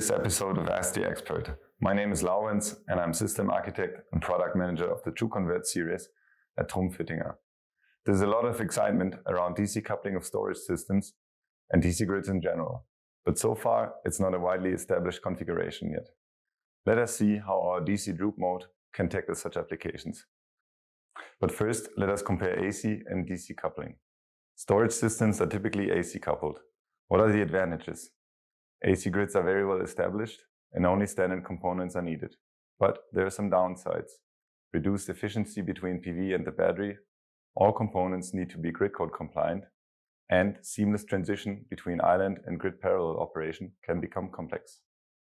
this episode of Ask the Expert. My name is Laurens and I'm System Architect and Product Manager of the TrueConvert series at TRUMPF Fittinger. There's a lot of excitement around DC coupling of storage systems and DC grids in general, but so far it's not a widely established configuration yet. Let us see how our DC Droop mode can tackle such applications. But first, let us compare AC and DC coupling. Storage systems are typically AC coupled. What are the advantages? AC grids are very well established and only standard components are needed. But there are some downsides. Reduced efficiency between PV and the battery, all components need to be grid code compliant, and seamless transition between island and grid parallel operation can become complex.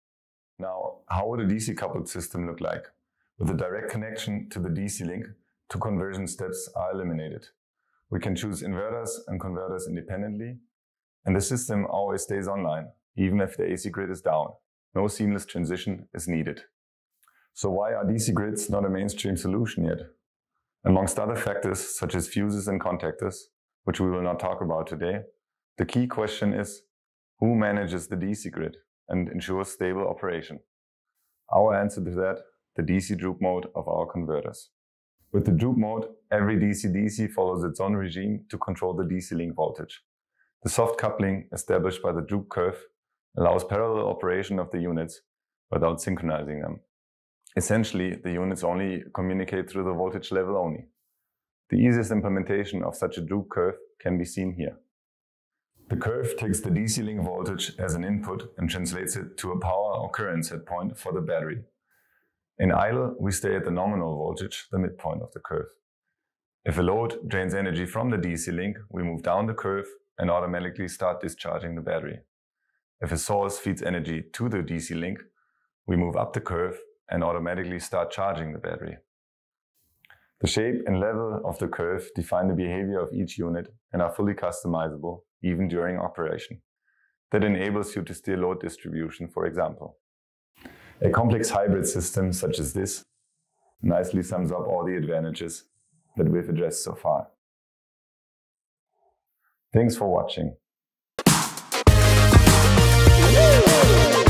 Now, how would a DC coupled system look like? With a direct connection to the DC link, two conversion steps are eliminated. We can choose inverters and converters independently, and the system always stays online, even if the AC grid is down. No seamless transition is needed. So why are DC grids not a mainstream solution yet? Amongst other factors such as fuses and contactors, which we will not talk about today, the key question is, who manages the DC grid and ensures stable operation? Our answer to that, the DC Droop mode of our converters. With the Droop mode, every DC-DC follows its own regime to control the DC link voltage. The soft coupling established by the Droop curve allows parallel operation of the units without synchronizing them. Essentially, the units only communicate through the voltage level only. The easiest implementation of such a Droop curve can be seen here. The curve takes the DC link voltage as an input and translates it to a power or current set point for the battery. In idle, we stay at the nominal voltage, the midpoint of the curve. If a load drains energy from the DC link, we move down the curve and automatically start discharging the battery. If a source feeds energy to the DC link, we move up the curve and automatically start charging the battery. The shape and level of the curve define the behavior of each unit and are fully customizable even during operation. That enables you to steer load distribution, for example. A complex hybrid system such as this nicely sums up all the advantages that we've addressed so far. Thanks for watching.